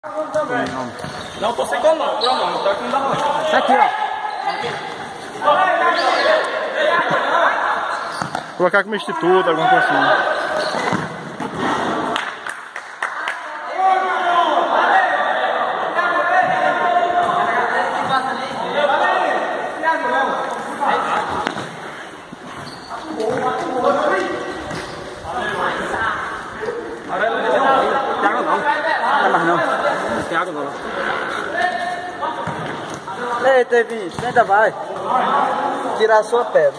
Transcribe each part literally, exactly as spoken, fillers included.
Não tô sem comando, por amor, não tá com nada. Tá aqui, ó. Colocar como instituto, alguma coisa assim. Eita, Vinícius, ainda vai tirar a sua pedra.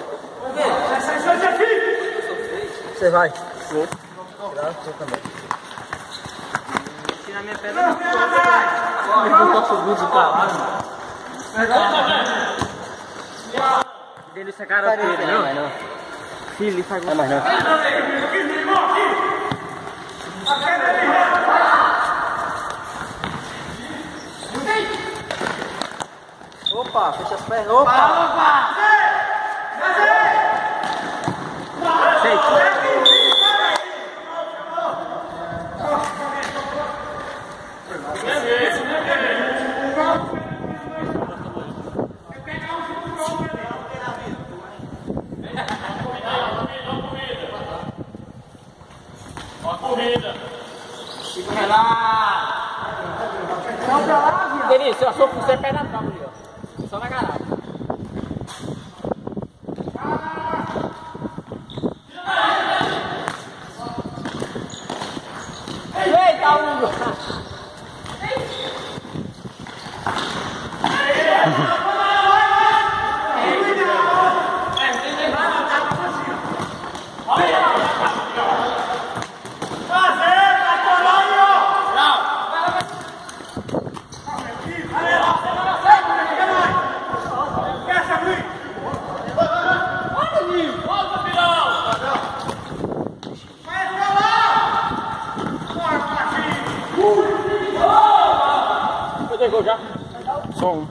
Você vai? Vou. Tirar a sua também. Tirar minha pedra. Eu não posso muito calado. Dele essa cara dele, não é não. Filho, ele faz. É mais não. Opa, fecha as pernas. Opa! Opa! Sei. Ó a corrida. Segura lá. Não pra lá, viado. Denise, eu sou você pé na trava ali, ó. Só na garagem. Eita, Hugo! Pegou já? Só um.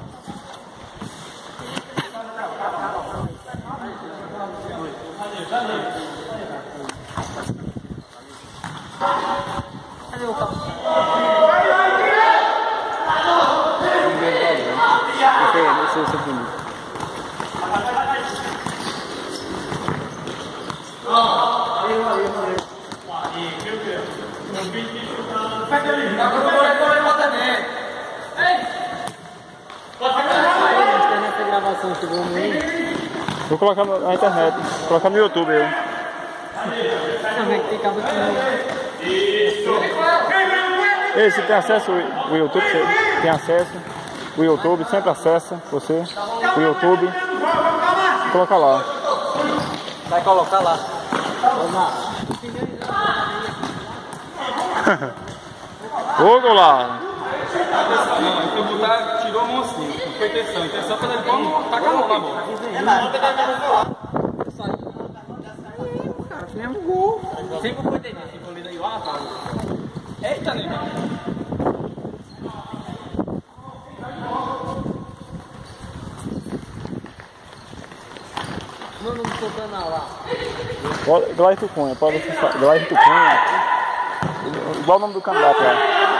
Cadê o carro? Não sei se é bonito. Pega ali. Gravação chegou aí. Vou colocar na internet, vou colocar no YouTube eu. Tem cabo aqui. Ei, você tem acesso ao YouTube? Você tem acesso? O YouTube, sempre acessa você. O YouTube. Coloca lá. Vai colocar lá. Vamos lá. Ô, Goulart! Não, então botar, tirou a mão assim, não foi intenção. A intenção foi ele vamos tacar a mão na bola. Cara, fizemos um gol. Sempre foi dele, sempre foi daí lá, tá? Eita, nego. Não, não tô dando lá. Glória Tucunha, pode acessar. Glória Tucunha. Igual o nome do candidato lá.